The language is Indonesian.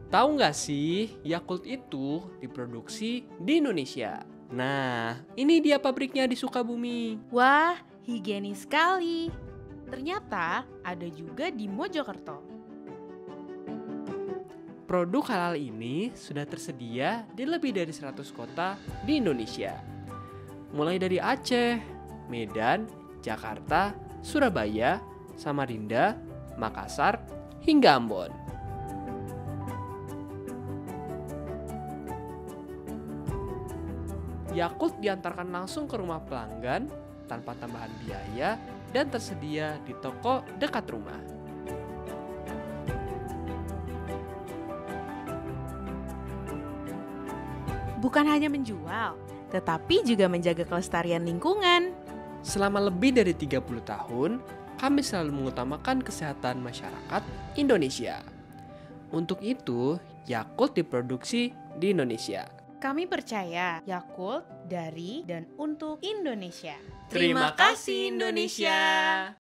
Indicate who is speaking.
Speaker 1: Tahu nggak sih, Yakult itu diproduksi di Indonesia. Nah, ini dia pabriknya di Sukabumi.
Speaker 2: Wah, higienis sekali. Ternyata ada juga di Mojokerto.
Speaker 1: Produk halal ini sudah tersedia di lebih dari 100 kota di Indonesia. Mulai dari Aceh, Medan, Jakarta, Surabaya, Samarinda, Makassar, hingga Ambon. Yakult diantarkan langsung ke rumah pelanggan tanpa tambahan biaya dan tersedia di toko dekat rumah.
Speaker 2: Bukan hanya menjual, tetapi juga menjaga kelestarian lingkungan.
Speaker 1: Selama lebih dari 30 tahun, kami selalu mengutamakan kesehatan masyarakat Indonesia. Untuk itu, Yakult diproduksi di Indonesia.
Speaker 2: Kami percaya Yakult dari dan untuk Indonesia.
Speaker 1: Terima kasih, Indonesia.